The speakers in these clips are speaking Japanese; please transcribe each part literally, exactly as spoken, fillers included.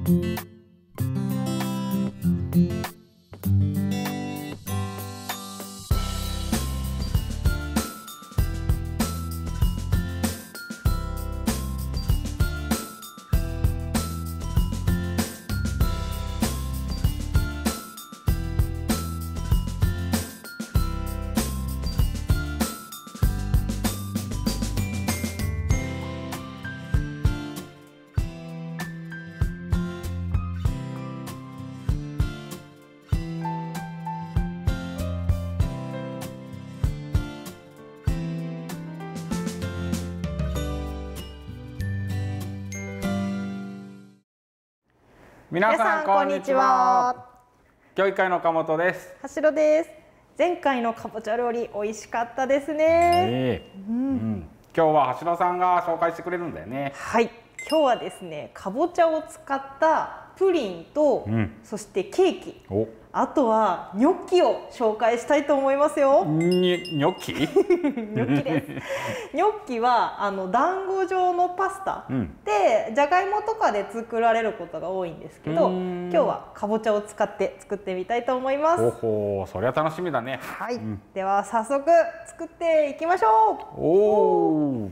皆さんこんにちは。教育会の岡本です。 橋野です。前回のかぼちゃ料理美味しかったですね。 えーうんうん、今日は橋野さんが紹介してくれるんだよね。 はい、今日はですね、かぼちゃを使ったプリンと、うん、そしてケーキ、あとはニョッキを紹介したいと思いますよ。 ニョッキ？ニョッキです。ニョッキはあの団子状のパスタ、うん、でじゃがいもとかで作られることが多いんですけど、今日はかぼちゃを使って作ってみたいと思います。 おほ、そりゃ楽しみだね。 はい、うん、では早速作っていきましょう。おお。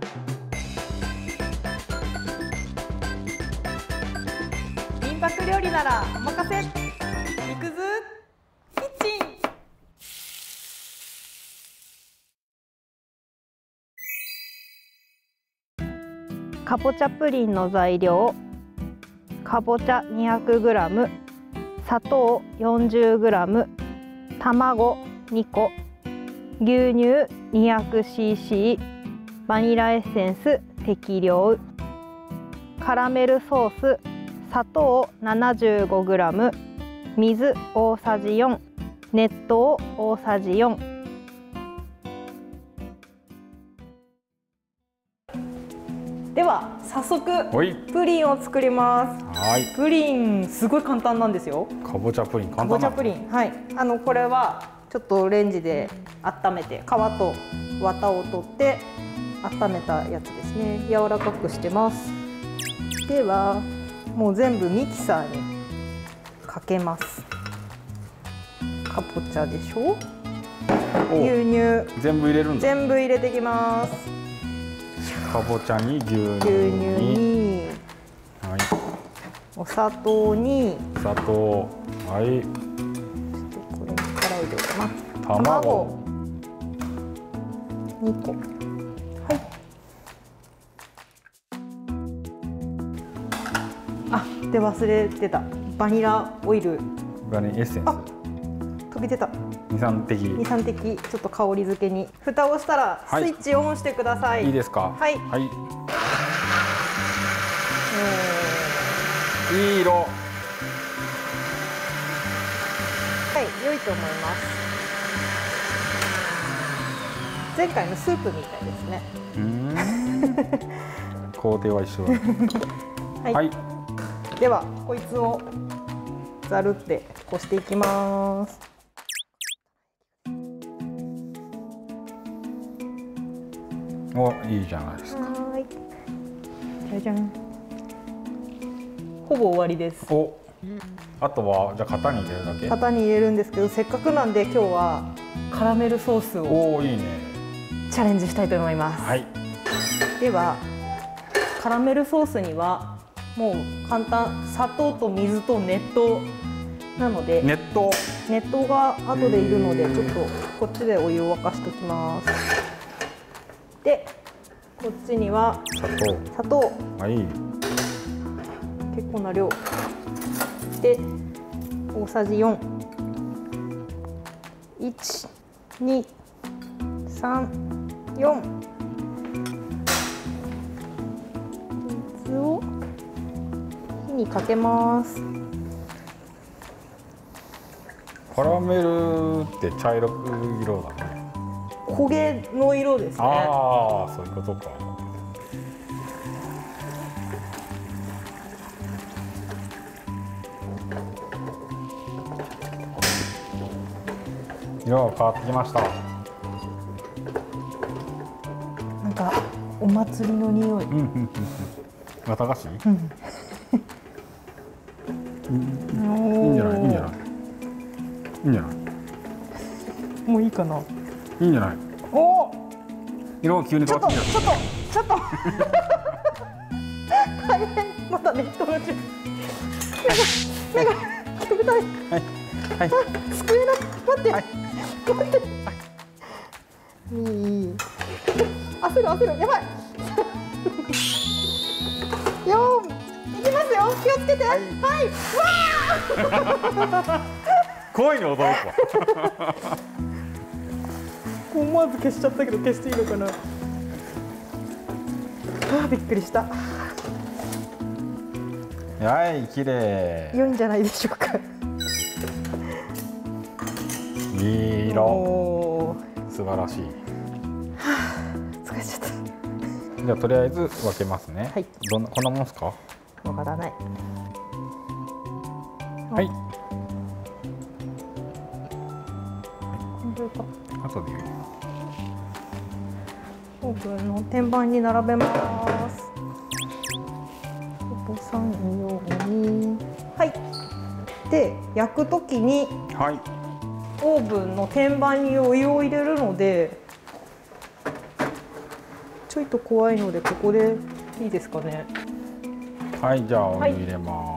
民泊料理ならお任せ。いくずキッチン。かぼちゃプリンの材料、かぼちゃ にひゃくグラム、砂糖 よんじゅうグラム、卵にこ、牛乳 にひゃくシーシー、バニラエッセンス適量、カラメルソース、砂糖 ななじゅうごグラム、水大さじよん、熱湯大さじよん。では早速プリンを作ります。はい。プリンすごい簡単なんですよ。 かぼちゃプリン簡単なの？ かぼちゃプリン、はい。あのこれはちょっとレンジで温めて皮と綿を取って温めたやつですね。柔らかくしてます。ではもう全部ミキサーにかけます。かぼちゃでしょ。牛乳全部入れるんだ。 全部入れていきます。 かぼちゃに牛乳に、 牛乳に、 はい、 お砂糖に、 砂糖、はい、 そしてこれにから入れようかな。 卵にこ、はい。あ、で忘れてた。バニラオイル。 バニラエッセンス。 あ、飛び出た。 に、さんてき。 に、さんてきちょっと香り付けに。蓋をしたらスイッチオンしてください。 はい、いいですか。 はい。 はい。いい色。はい、 良いと思います。前回のスープみたいですね。 うん。工程は一緒だ。 はい。はい、ではこいつをざるってこしていきます。 お、いいじゃないですか。 はい。じゃじゃん。ほぼ終わりです。 お、あとはじゃあ型に入れるだけ。 型に入れるんですけど、せっかくなんで今日はカラメルソースを。 おお、いいね。 チャレンジしたいと思います。 はい。 ではカラメルソースにはもう簡単、砂糖と水と熱湯なので。 熱湯。 熱湯が後でいるので、ちょっとこっちでお湯を沸かしておきます。で、こっちには砂糖。 砂糖。 はい。 結構な量。で、大さじよん。いち、に、さん、よん。水を火にかけます。 カラメルって茶色く色だね。 焦げの色ですね。 ああ、そういうことか。色が変わってきました。 なんかお祭りの匂い。 綿菓子？ いいんじゃない、いいんじゃない、いいんじゃない。 もういいかな。 いいんじゃない。 おお。 色が急にちょっと変わってきた。 ちょっとちょっと大変。またネットの中目が目が冷たい。 はいはい。 机だ。待って、 はい、 待って、いいいい。焦る焦る、やばいよー、いきますよ、気をつけて。はい、はい、わ声に驚くわ。 ー思わず消しちゃったけど消していいのかな。あー、びっくりした。 はい、綺麗。 良いんじゃないでしょうか。 いい色。 おー、 素晴らしい。 疲れちゃった。 じゃあとりあえず分けますね。 はい。 どんなこんなもんですか。 わからない。 はい。 本当か。 後で言う。 オーブンの天板に並べます。こぼさんように。はい。で焼くときにはい。 オーブンの天板にお湯を入れるので、ちょいと怖いのでここでいいですかね。 はい、じゃあお湯入れます。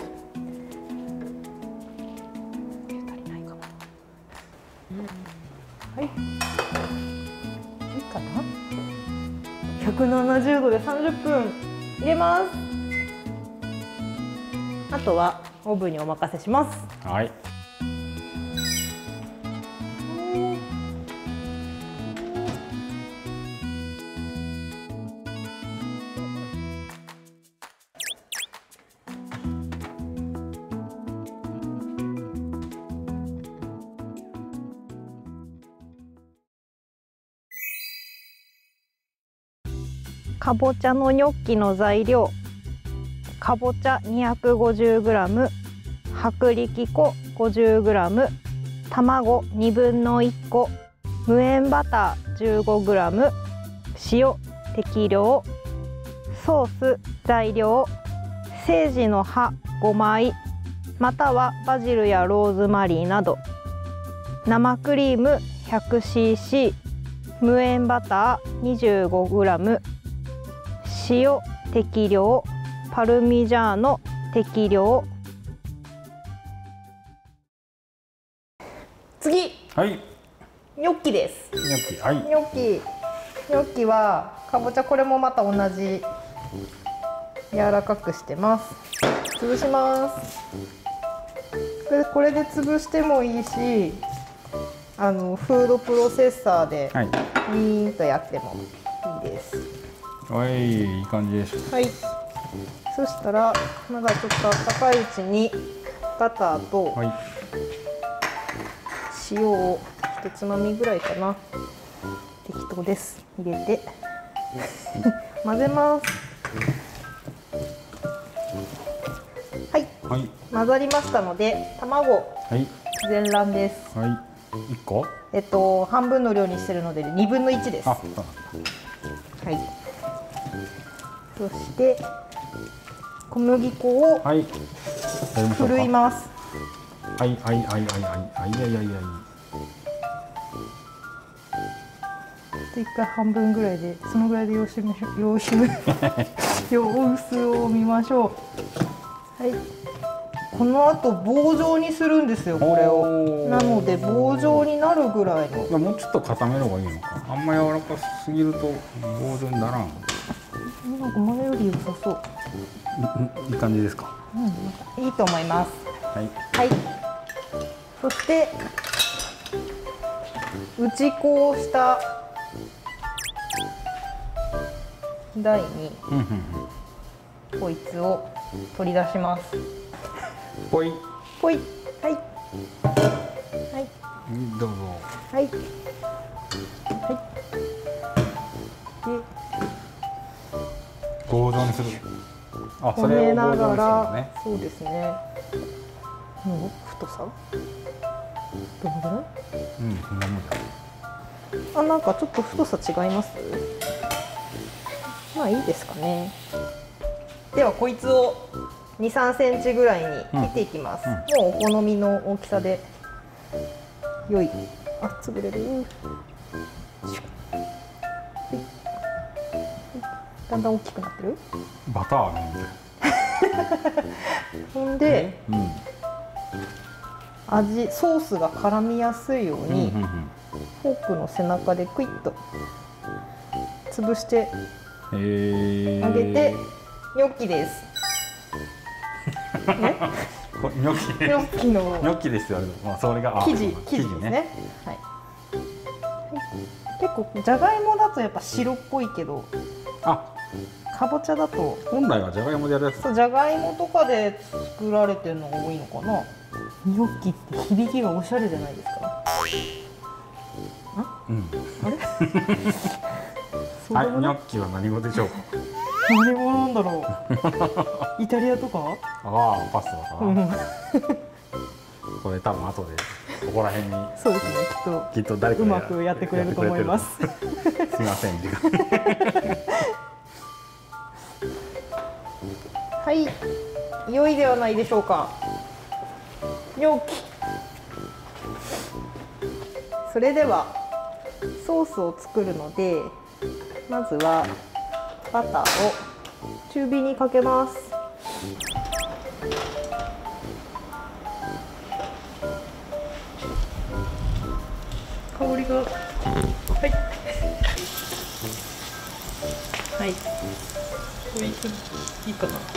足りないかも。はい。いいかな。ひゃくななじゅうどでさんじゅっぷん入れます。あとはオーブンにお任せします。 はい。 かぼちゃのニョッキの材料、かぼちゃ にひゃくごじゅうグラム、薄力粉 ごじゅうグラム、卵にぶんのいっこ、無塩バター じゅうごグラム、塩適量、ソース材料、セージの葉ごまい、またはバジルやローズマリーなど、生クリーム ひゃくシーシー、無塩バター にじゅうごグラム、塩適量、パルミジャーノ適量。次、 はい。 ニョッキです。 ニョッキ、はい。 ニョッキ、ニョッキはかぼちゃ、これもまた同じ柔らかくしてます。潰します。でこれで潰してもいいし、あのフードプロセッサーではい。 ビーンとやってもいいです。 はい、いい感じです。 はい。そしたらまだちょっと温かいうちにバターとはい。 塩を一つまみぐらいかな、適当です、入れて混ぜます。はい、 はい。 混ざりましたので卵はい。 全卵です。 はい。一個。 えっと半分の量にしてるのでにぶんのいちです。 あ、 はそうなんだ。 い。そして小麦粉をはい。やりましょうか。 ふるいます。 はいはいはいはいはいはいはいはいはい。 で一回半分ぐらいで、そのぐらいで様子見ましょう。様子見様子を見ましょう。はい。この後棒状にするんですよ、これを。なので棒状になるぐらいの。 いや、もうちょっと固める方がいいのか。あんま柔らかすぎると棒状にならん。 なんか前より良さそう。 いい感じですか。 うん、いいと思います。 はい。 はい。そして打ち粉をした台にうんうんうん。 こいつを取り出します。 ぽい。 ぽい。はい。はい。 どうぞ。 はい。はい。で、 棒状にする。あ、 こそれをねなが棒状にするのら、 ね。 そうですね。もう太さどのぐらい？ うん、そんなもんじゃあ、なんかちょっと太さ違います？まあいいですかね。ではこいつをに、さんセンチぐらいに切っていきます。うんうん、もうお好みの大きさで良い。あ、潰れる。だんだん大きくなってる。 バターね。 ほんで、うん、味ソースが絡みやすいように、うんうんうん、フォークの背中でクイッと潰してあげて、ニョッキです。ね、 ニョッキ、 ニョッキのニョッキですよ。まあそれが生地、生地ですね。はい。結構じゃがいもだとやっぱ白っぽいけど、あ、かぼちゃだと本来はじゃがいもでやるやつ。 そう、じゃがいもとかで作られてるのが多いのかな。ニョッキって響きがおしゃれじゃないですか。あ、うん、あれはい、ニョッキは何語でしょうか。 何語なんだろう。イタリアとか。 ああ、パスタかな。うん、これ多分後でここら辺に。 そうですね、きっときっと誰かうまくやってくれると思います。 すみません、時間。 はい、良いではないでしょうか。ニョッキ。それではソースを作るので、まずはバターを中火にかけます。香りが、はいはい、これいいかな。はい、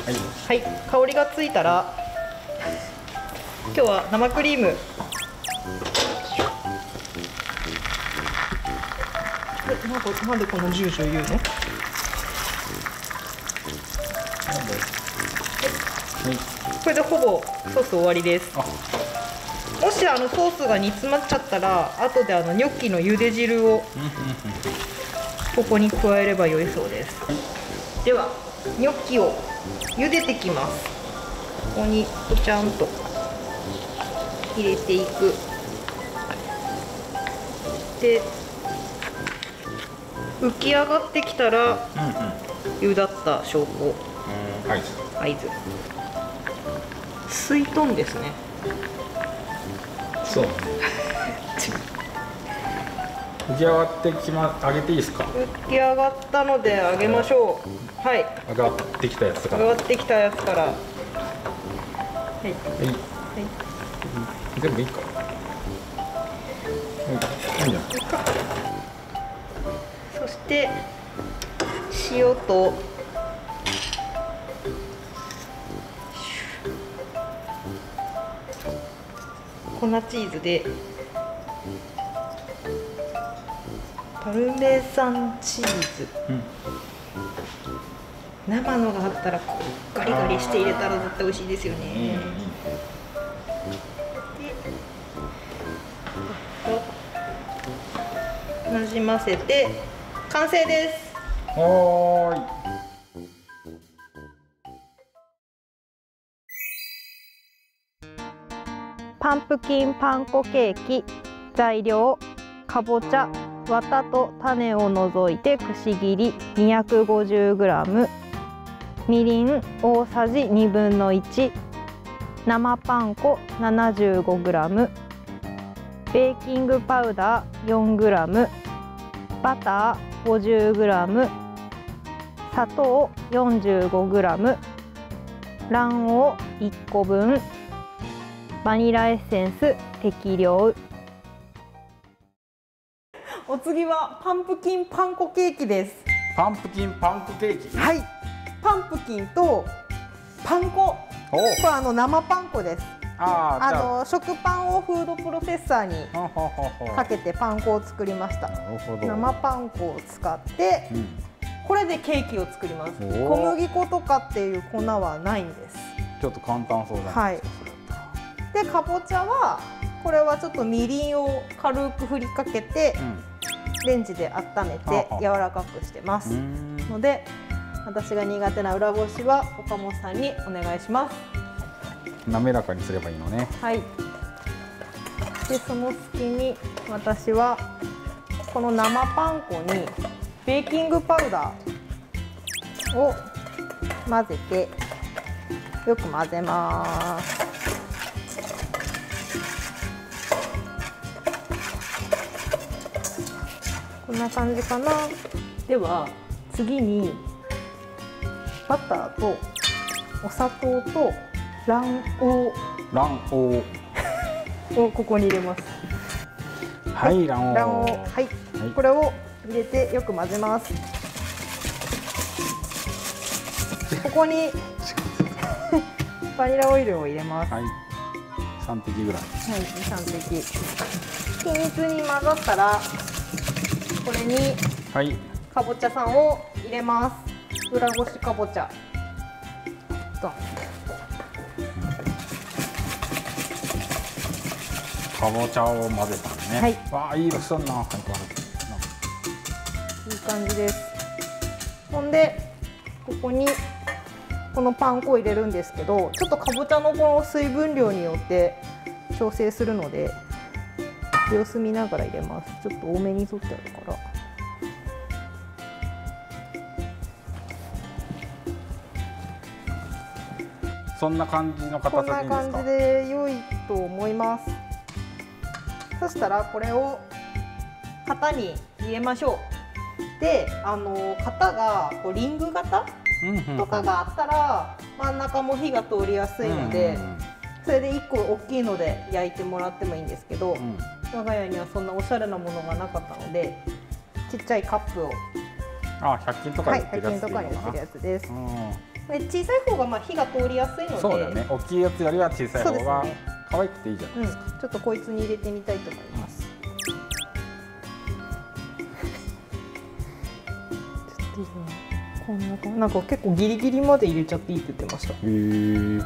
はい、香りがついたら今日は生クリーム、なんかなんでこの住所言うの？これでほぼソース終わりです。もしあのソースが煮詰まっちゃったら、後であのニョッキの茹で汁をここに加えれば良いそうです。ではニョッキを茹でてきます。ここにぽちゃんと入れていく。で浮き上がってきたら、うんうん、茹だった証拠、合図、合図。水豚ですね。 そう。浮き上がってきま、上げていいですか。 浮き上がったので上げましょう。はい。 上がってきたやつから。 上がってきたやつから。はい。はい。はい。 全部いいか。いいんじゃない。 そして塩と粉チーズでパルメザンチーズ、うん、生のがあったらガリガリして入れたら絶対美味しいですよね。でなじませて完成です。 はーい。 パンプキンパン粉ケーキ。材料かぼちゃ、ワタと種を除いてくし切り にひゃくごじゅうグラム、 みりん大さじにぶんのいち、生パン粉 ななじゅうごグラム、 ベーキングパウダー よんグラム、 バター ごじゅうグラム、 砂糖 よんじゅうごグラム、 卵黄いっこぶん、バニラエッセンス適量。お次はパンプキンパン粉ケーキです。 パンプキンパン粉ケーキ。 はい。パンプキンとパン粉。これあの生パン粉です。ああの食パンをフードプロセッサーにかけてパン粉を作りました。生パン粉を使って、うん、これでケーキを作ります。小麦粉とかっていう粉はないんです。 ちょっと簡単そうだね。 はい。でかぼちゃはこれはちょっとみりんを軽く振りかけて、うん、レンジで温めて柔らかくしてますので、私が苦手な裏ごしは岡本さんにお願いします。 滑らかにすればいいのね。 はい。でその隙に私はこの生パン粉にベーキングパウダーを混ぜてよく混ぜます。こんな感じかな。では次にバターとお砂糖と卵黄卵黄をここに入れます。 はい卵黄卵黄、はい、はい、これを入れてよく混ぜます。ここにバニラオイルを入れます。 はい、さんてきぐらい。 はい、に、さんてき。均一に混ざったらこれにはいかぼちゃさんを入れます。裏ごしかぼちゃ。ドン。 かぼちゃを混ぜたのね。 はい。 わあいい色したな。はい、 いい感じです。ほんでここにこのパン粉を入れるんですけど、ちょっとかぼちゃのこの水分量によって調整するので様子見ながら入れます。ちょっと多めに取ってあるから。 そんな感じのこんな硬さでいいんですか？ 感じで良いと思います。そしたらこれを型に入れましょう。で、あの型がこうリング型とかがあったら真ん中も火が通りやすいので、それでいっこ大きいので焼いてもらってもいいんですけど、うん、我が家にはそんなおしゃれなものがなかったのでちっちゃいカップを、 あ、ひゃく均とかで売ってるやつでいいのかな。 はい、ひゃく均とかに売ってるやつです。で小さい方がまあ火が通りやすいので、 そうだね、大きいやつよりは小さい方が可愛くていいじゃないですか。 うん、ちょっとこいつに入れてみたいと思います。こんな感じ、なんか結構ギリギリまで入れちゃっていいって言ってました。へー。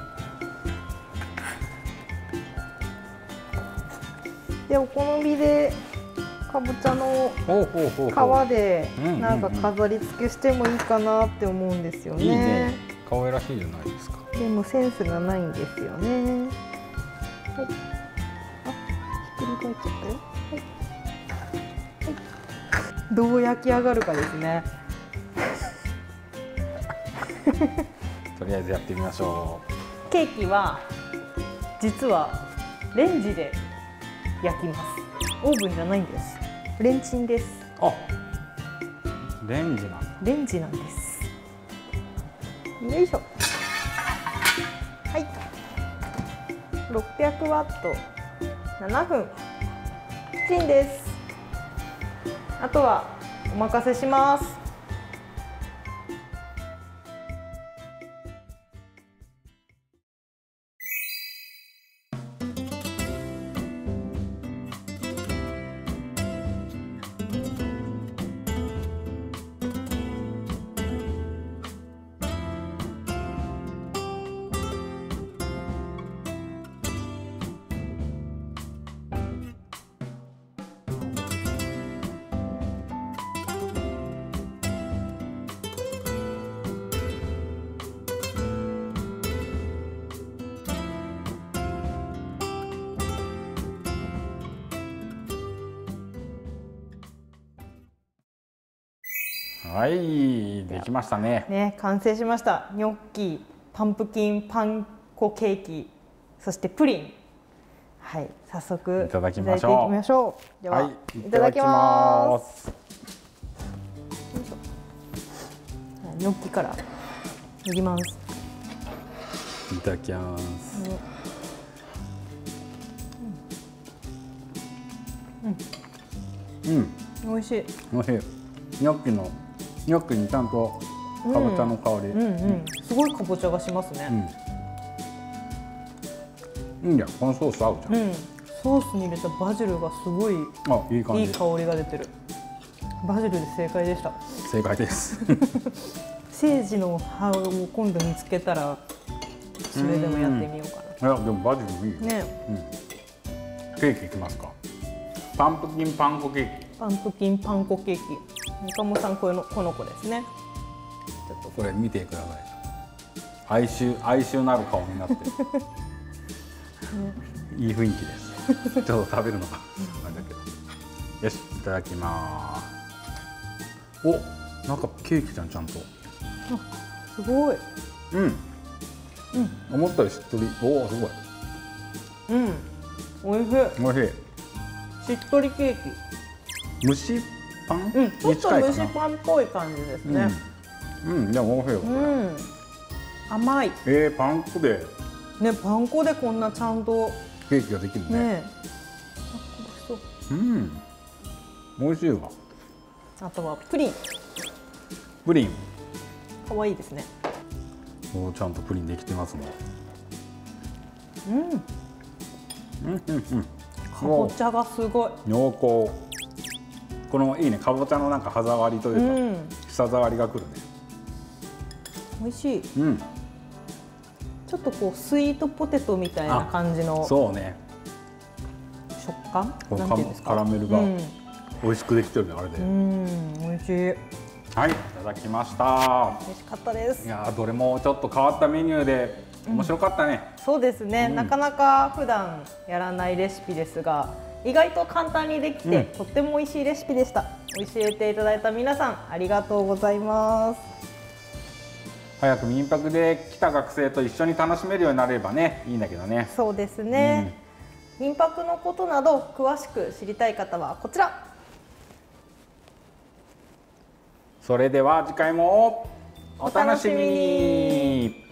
でお好みでかぼちゃの皮でなんか飾り付けしてもいいかなって思うんですよね。いいね、 可愛らしいじゃないですか。 でもセンスがないんですよね。はい、あ、ひっくり返っちゃったよ。はいはい、どう焼き上がるかですね。 とりあえずやってみましょう。ケーキは実はレンジで焼きます。オーブンじゃないんです。レンチンです。 あ、レンジなんだ。 レンジなんです。よいしょ。はい。ろっぴゃくワットななふん。チンです。あとはお任せします。 はい、できましたね。 ね、完成しました。ニョッキ、パンプキンパン粉ケーキ、そしてプリン。はい、早速いただきましょう。 いきましょう。では、はい、 いただきます。 ニョッキからいきます。 いただきます。ね、うん。うん。美味しい。 美味しい。ニョッキのニョッキにちゃんとかぼちゃの香り、 うんうんうん、すごいかぼちゃがしますね。 うん、いいんだよ、このソース合うじゃん。 うん、ソースに入れたバジルがすごいあ、いい感じ、 いい香りが出てる。バジルで正解でした。 正解です。 セージの葉を今度見つけたらそれでもやってみようかな。 いやでもバジルいいよね。うん、ケーキいきますか。パンプキンパン粉ケーキ。 パンプキンパン粉ケーキ。中本さんこのこの子ですね。 ちょっとこれ見てください。哀愁哀愁なる顔になってる。いい雰囲気です。ちょっと食べるのかあれだけど。よし、いただきます。お、なんかケーキじゃんちゃんと。 あ、すごい。 うん。 うん思ったよりしっとり。おおすごい。 うん美味しい。 美味しい。 しっとりケーキ。 蒸しパンうん、ちょっとに近いかな。 蒸しパンっぽい感じですね。 うん、うん、でも美味しいよ。これうん、甘い。 えー、パン粉でね、パン粉でこんなちゃんとケーキができるね。 ね。あ、そう。 うん、美味しいわ。 あとはプリン。 プリン。 可愛いですね。 おちゃんとプリンできてますもん。 うん。 うんうんうん。 かぼちゃがすごい。 濃厚。このいいね、かぼちゃのなんか歯触りというか、 うん、 舌触りがくるね。 美味しい。 うん。 ちょっとこうスイートポテトみたいな感じのそうね。 食感。 このなんていうんですか。 カラメルがうん、 美味しくできてるね、あれで。 うん、美味しい。 はい、いただきました。 美味しかったですい。やー、どれもちょっと変わったメニューで面白かったね。 そうですね、 うんなかなか普段やらないレシピですが、意外と簡単にできて、 うんとっても美味しいレシピでした。教えていただいた皆さんありがとうございます。 早く民泊で来た学生と一緒に楽しめるようになればね、いいんだけどね。 そうですね、民泊のことなど詳しく知りたい方はこちら。 それでは次回もお楽しみに。